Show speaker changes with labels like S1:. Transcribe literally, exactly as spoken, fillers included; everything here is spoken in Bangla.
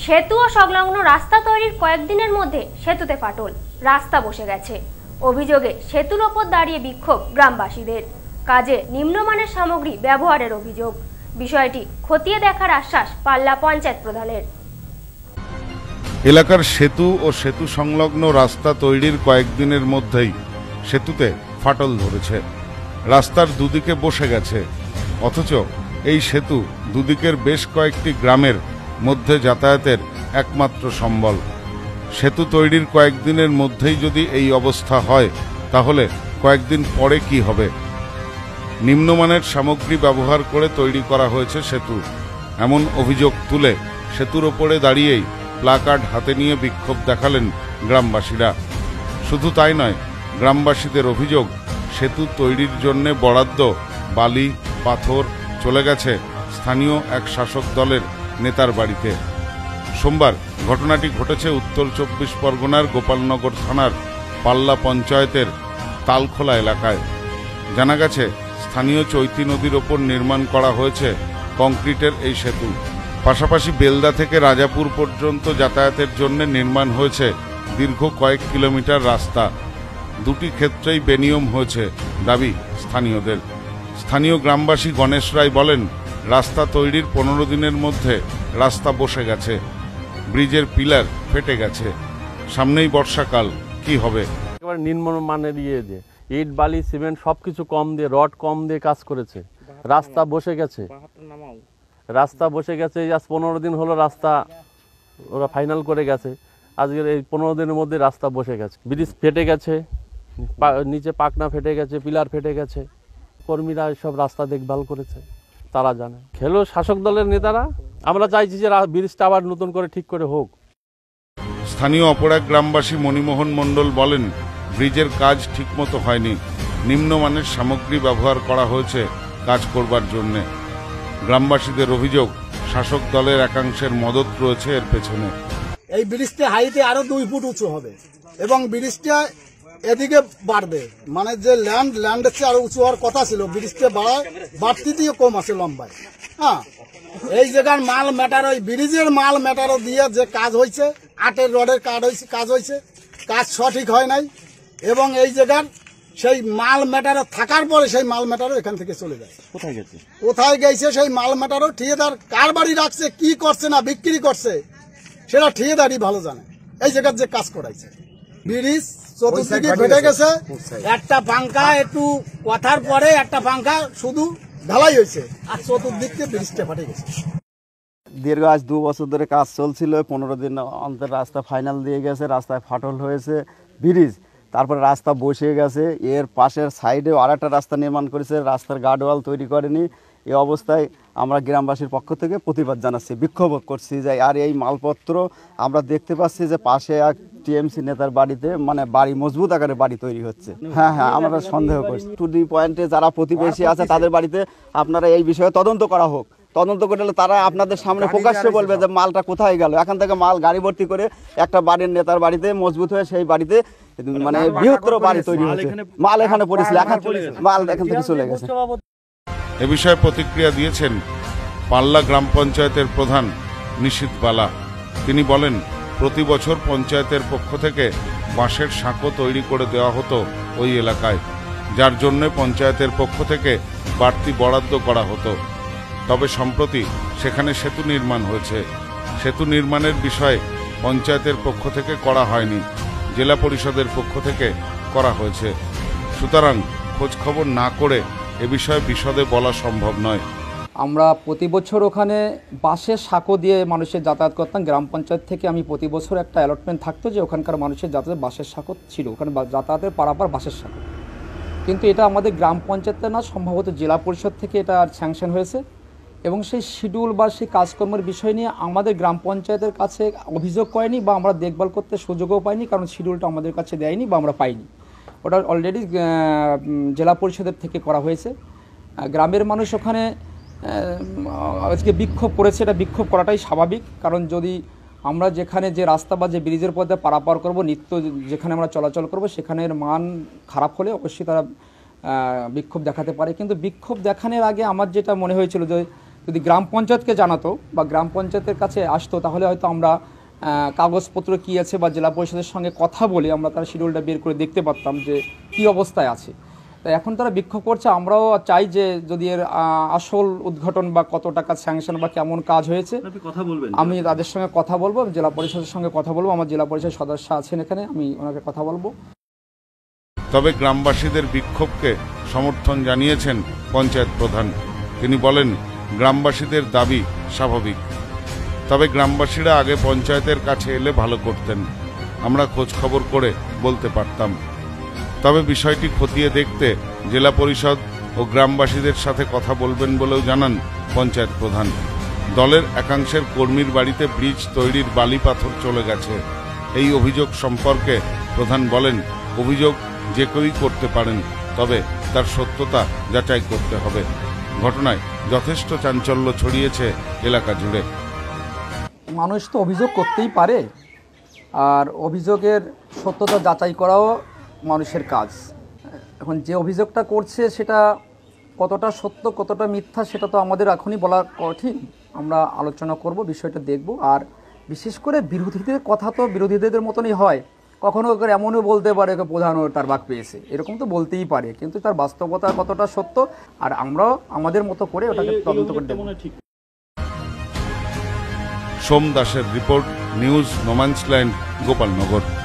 S1: সেতু ও সংলগ্ন রাস্তা তৈরির কয়েকদিনের মধ্যে সেতুতে ফাটল, রাস্তা বসে গেছে। অভিযোগে সেতুর ওপর দাঁড়িয়ে বিক্ষোভ গ্রামবাসীদের। কাজে নিম্নমানের সামগ্রী ব্যবহারের অভিযোগ। বিষয়টি খতিয়ে দেখার আশ্বাস পাল্লা পঞ্চায়েত প্রধানের।
S2: এলাকার সেতু ও সেতু সংলগ্ন রাস্তা তৈরির কয়েকদিনের মধ্যেই সেতুতে ফাটল ধরেছে, রাস্তার দুদিকে বসে গেছে। অথচ এই সেতু দুদিকের বেশ কয়েকটি গ্রামের মধ্যে যাতায়াতের একমাত্র সম্বল। সেতু তৈরির কয়েকদিনের মধ্যেই যদি এই অবস্থা হয়, তাহলে কয়েকদিন পরে কি হবে? নিম্নমানের সামগ্রী ব্যবহার করে তৈরি করা হয়েছে সেতু, এমন অভিযোগ তুলে সেতুর ওপরে দাঁড়িয়েই প্লাকার্ড হাতে নিয়ে বিক্ষোভ দেখালেন গ্রামবাসীরা। শুধু তাই নয়, গ্রামবাসীদের অভিযোগ, সেতু তৈরির জন্য বরাদ্দ বালি পাথর চলে গেছে স্থানীয় এক শাসক দলের নেতার বাড়িতে। সোমবার ঘটনাটি ঘটেছে উত্তর চব্বিশ পরগনার গোপালনগর থানার পাল্লা পঞ্চায়েতের তালখোলা এলাকায়। জানা গেছে, স্থানীয় চৈতী নদীর ওপর নির্মাণ করা হয়েছে কংক্রিটের এই সেতু। পাশাপাশি বেলদা থেকে রাজাপুর পর্যন্ত যাতায়াতের জন্য নির্মাণ হয়েছে দীর্ঘ কয়েক কিলোমিটার রাস্তা। দুটি ক্ষেত্রেই বেনিয়ম হয়েছে দাবি স্থানীয়দের। স্থানীয় গ্রামবাসী গণেশ রায় বলেন, রাস্তা তৈরির পনেরো দিনের মধ্যে রাস্তা বসে গেছে, ব্রিজের পিলার ফেটে গেছে। সামনেই বর্ষাকাল, কি হবে?
S3: একেবারে নিম্নমানের ইয়ে যে ইট বালি সিমেন্ট সবকিছু কম দিয়ে, রড কম দিয়ে কাজ করেছে, রাস্তা বসে গেছে। রাস্তা বসে গেছে আজ পনেরো দিন হলো, রাস্তা ওরা ফাইনাল করে গেছে। আজকের এই পনেরো দিনের মধ্যে রাস্তা বসে গেছে, ব্রিজ ফেটে গেছে, নিচে পাকনা ফেটে গেছে, পিলার ফেটে গেছে। কর্মীরা সব রাস্তা দেখভাল করেছে, তারা জানে। খেলো শাসক দলের নেতারা। আমরা চাইছি যে ব্রিজটা আবার নতুন করে ঠিক করে হোক।
S2: স্থানীয় অপর এক গ্রামবাসী মণিমোহন মণ্ডল বলেন, ব্রিজের কাজ ঠিকমতো হয়নি, নিম্নমানের সামগ্রী ব্যবহার করা হয়েছে কাজ করবার জন্য। গ্রামবাসীদের অভিযোগ, শাসক দলের একাংশের মদত রয়েছে এর পেছনে।
S4: এই ব্রিজটা হাইটে আরো দুই ফুট উঁচু হবে এবং ব্রিজটা এদিকে বাড়বে, মানে যে ল্যান্ড ল্যান্ডের চেয়ে আরো উঁচু হওয়ার কথা ছিল, ব্রিজটা বাড়ায় বাড়তি দিয়ে কম আছে লম্বায়। হ্যাঁ, এই জায়গার মাল ম্যাটার, ওই ব্রিজের মাল ম্যাটারও দিয়ে যে কাজ হয়েছে, আটের রডের কাজ হয়েছে কাজ হয়েছে কাজ সঠিক হয় নাই। এবং এই জায়গার সেই মাল ম্যাটারও থাকার পরে সেই মাল ম্যাটারও এখান থেকে চলে যায়। কোথায় গেছে কোথায় গেছে সেই মাল ম্যাটারও ঠিকাদার কার বাড়ি রাখছে, কি করছে না বিক্রি করছে, সেটা ঠিকাদারই ভালো জানে। এই জায়গার যে কাজ করাইছে, ব্রিজ চতুর্দিকে ফেটে গেছে, একটা পাঙ্খা একটু কথার পরে একটা পাঙ্খা শুধু ঢালাই হয়েছে, আর চতুর্দিকে ব্রিজটা ফেটে গেছে।
S5: দীর্ঘ আজ দু বছর ধরে কাজ চলছিল, পনেরো দিন অন্তর রাস্তা ফাইনাল দিয়ে গেছে, রাস্তায় ফাটল হয়েছে ব্রিজ, তারপরে রাস্তা বসে গেছে। এর পাশের সাইডেও আর একটা রাস্তা নির্মাণ করেছে, রাস্তার গার্ডওয়াল তৈরি করেনি। এই অবস্থায় আমরা গ্রামবাসীর পক্ষ থেকে প্রতিবাদ জানাচ্ছি, বিক্ষোভ করছি যে আর এই মালপত্র আমরা দেখতে পাচ্ছি যে পাশে এক টিএমসি নেতার বাড়িতে মানে বাড়ি মজবুত আকারে বাড়ি তৈরি হচ্ছে। হ্যাঁ হ্যাঁ আমরা সন্দেহ করছি টু ডি পয়েন্টে যারা প্রতিবেশী আছে তাদের বাড়িতে আপনারা এই বিষয়ে তদন্ত করা হোক। তদন্ত করলে তারা আপনাদের সামনে প্রকাশ্যে বলবে যে মালটা কোথায় গেল। এখান থেকে মাল গাড়ি ভর্তি করে একটা বাড়ির নেতার বাড়িতে মজবুত হয়ে সেই বাড়িতে মানে বৃহত্তর বাড়ি তৈরি হচ্ছে। মাল এখানে পড়েছিল, এখন মাল এখান থেকে চলে গেছে।
S2: এ বিষয়ে প্রতিক্রিয়া দিয়েছেন পাল্লা গ্রাম পঞ্চায়েতের প্রধান নিশীথ বালা। তিনি বলেন, প্রতি বছর পঞ্চায়েতের পক্ষ থেকে বাঁশের সাঁকো তৈরি করে দেওয়া হতো ওই এলাকায়, যার জন্য পঞ্চায়েতের পক্ষ থেকে বাড়তি বরাদ্দ করা হতো। তবে সম্প্রতি সেখানে সেতু নির্মাণ হয়েছে, সেতু নির্মাণের বিষয়ে পঞ্চায়েতের পক্ষ থেকে করা হয়নি, জেলা পরিষদের পক্ষ থেকে করা হয়েছে। সুতরাং খোঁজখবর না করে এ বিষয়ে বিশদে বলা সম্ভব নয়।
S6: আমরা প্রতি বছর ওখানে বাঁশের সাঁকো দিয়ে মানুষের যাতায়াত করতাম। গ্রাম পঞ্চায়েত থেকে আমি প্রতি বছর একটা অ্যালটমেন্ট থাকতো যে ওখানকার মানুষের যাতায়াত বাঁশের সাঁকো ছিল, ওখানে যাতায়াতের পারাপার বাঁশের সাঁকো। কিন্তু এটা আমাদের গ্রাম পঞ্চায়েতে না, সম্ভবত জেলা পরিষদ থেকে এটা স্যাংশন হয়েছে এবং সেই শিডিউল বা সেই কাজকর্মের বিষয় নিয়ে আমাদের গ্রাম পঞ্চায়েতের কাছে অভিযোগ করেনি বা আমরা দেখভাল করতে সুযোগও পাইনি, কারণ শিডিউলটা আমাদের কাছে দেয়নি বা আমরা পাইনি। ওটা অলরেডি জেলা পরিষদের থেকে করা হয়েছে। গ্রামের মানুষ ওখানে আজকে বিক্ষোভ করেছে, এটা বিক্ষোভ করাটাই স্বাভাবিক, কারণ যদি আমরা যেখানে যে রাস্তা বা যে ব্রিজের পথে পারাপার করব, নিত্য যেখানে আমরা চলাচল করব, সেখানের মান খারাপ হলে অবশ্যই তারা বিক্ষোভ দেখাতে পারে। কিন্তু বিক্ষোভ দেখানোর আগে আমার যেটা মনে হয়েছিল যে যদি গ্রাম পঞ্চায়েতকে জানাতো বা গ্রাম পঞ্চায়েতের কাছে আসতো, তাহলে হয়তো আমরা কাগজপত্র কী আছে বা জেলা পরিষদের সঙ্গে কথা বলে আমরা তার শিডিউলটা বের করে দেখতে পারতাম যে কী অবস্থায় আছে। তো এখন তারা বিক্ষোভ করছে, আমরাও চাই যে যদি এর আসল উদ্ঘাটন বা কত টাকা স্যাংশন বা কেমন কাজ হয়েছে
S3: কথা বলবেন,
S6: আমি তাদের সঙ্গে কথা বলবো, জেলা পরিষদের সঙ্গে কথা বলবো, আমার জেলা পরিষদ সদস্য আছেন এখানে, আমি ওনাকে কথা বলবো।
S2: তবে গ্রামবাসীদের বিক্ষোভকে সমর্থন জানিয়েছেন পঞ্চায়েত প্রধান। তিনি বলেন, গ্রামবাসীদের দাবি স্বাভাবিক, তবে গ্রামবাসীরা আগে পঞ্চায়েতের কাছে এলে ভালো করতেন, আমরা খোঁজ খবর করে বলতে পারতাম। তবে বিষয়টি খতিয়ে দেখতে জেলা পরিষদ ও গ্রামবাসীদের সাথে কথা বলবেন বলেও জানান পঞ্চায়েত প্রধান। দলের একাংশের কর্মীর বাড়িতে ব্রিজ তৈরির বালি পাথর চলে গেছে। এই অভিযোগ সম্পর্কে প্রধান বলেন, অভিযোগ যে কেউই করতে পারেন, তবে তার সত্যতা যাচাই করতে হবে। ঘটনায় যথেষ্ট চাঞ্চল্য ছড়িয়েছে এলাকা জুড়ে।
S6: মানুষ তো অভিযোগ করতেই পারে, আর অভিযোগের সত্যতা যাচাই করাও মানুষের কাজ। এখন যে অভিযোগটা করছে সেটা কতটা সত্য কতটা মিথ্যা সেটা তো আমাদের এখনই বলা কঠিন। আমরা আলোচনা করব, বিষয়টা দেখব। আর বিশেষ করে বিরোধীদের কথা তো বিরোধীদের মতনই হয়, কখনো এমনও বলতে পারে প্রধান তার ভাগ পেয়েছে, এরকম তো বলতেই পারে, কিন্তু তার বাস্তবতা কতটা সত্য আর আমরাও আমাদের মতো করে ওটাকে তদন্ত করে দেব।
S2: সোম দাসের রিপোর্ট, নিউজ নোম্যান্সল্যান্ড, গোপালনগর।